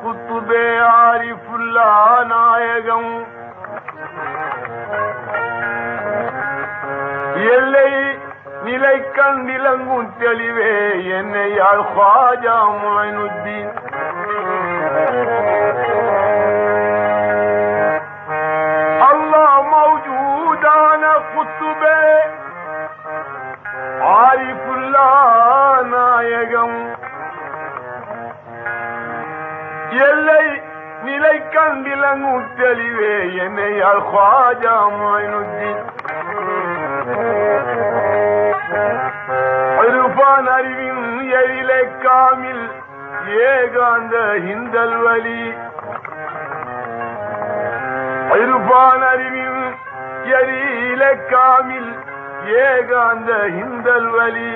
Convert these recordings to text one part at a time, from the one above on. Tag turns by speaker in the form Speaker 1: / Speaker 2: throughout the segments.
Speaker 1: குத்துபே ஆரிஃபுல்லா நாயகம் எல்லை நிலை கண்டிலங்கும் தெளிவே என்னையாள் ख्वाजा मोइनुद्दीन अल्लाह मौजूदाना कुतुबे आरिफुल्ला நாயகம் எல்லை நிலை கண்டிலங்கும் தெளிவே என்னையாள் ख्वाजा मोइनुद्दीन இர்ஃபான் அறிவின் எழிலை காமில் ஏகாந்த ஹிந்தல் வலி இர்ஃபான் அறிவின் எழிலை காமில் ஏகாந்த ஹிந்தல் வலி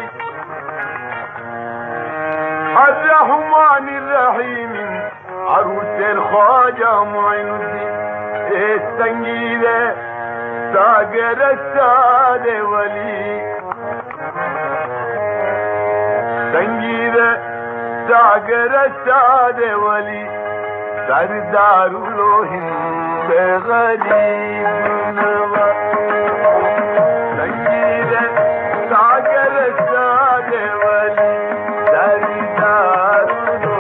Speaker 1: அர்-ரஹ்மானிர் ரஹீமின் அருள் ख्वाजा मोइनुद्दीन சங்கீத சாகர சாதே வலி संगीत सागर सादे वली सरदारुलो हिंद गरीब नवाज संगीत सागर सादे वली सरदारुलो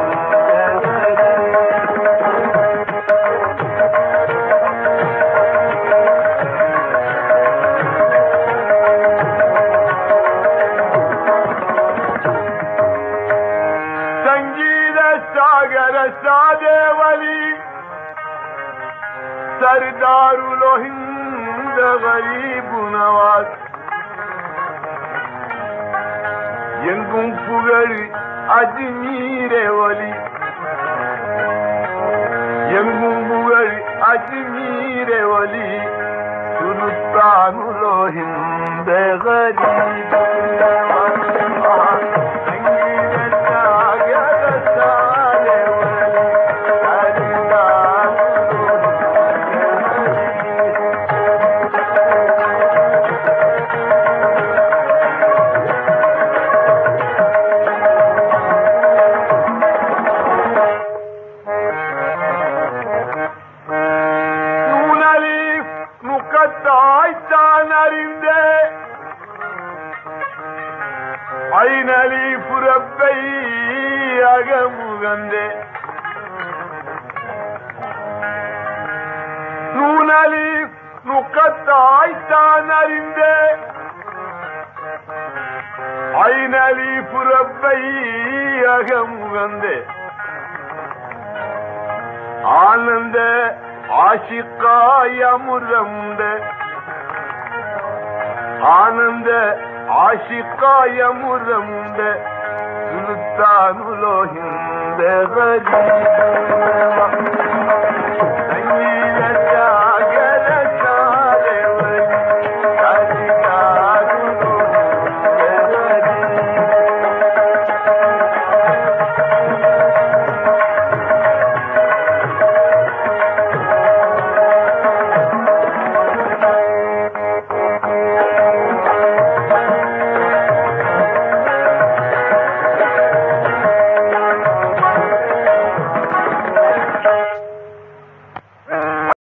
Speaker 1: सादे वली सरदारुल हिंद गरीब नवाज எங்கும் புகழ் அஜ்மீரே வலி எங்கும் புகழ் அஜ்மீரே வலி சுல்தானுல் ஹிந்த் கரீப் நவாஸ் عين أليف ربي أغمغند نون أليف نقطع تانرند عين أليف ربي أغمغند آنند عاشقا يمرمد آنند आशिकाय मुरंद सुल्तानुल हिंद गरीब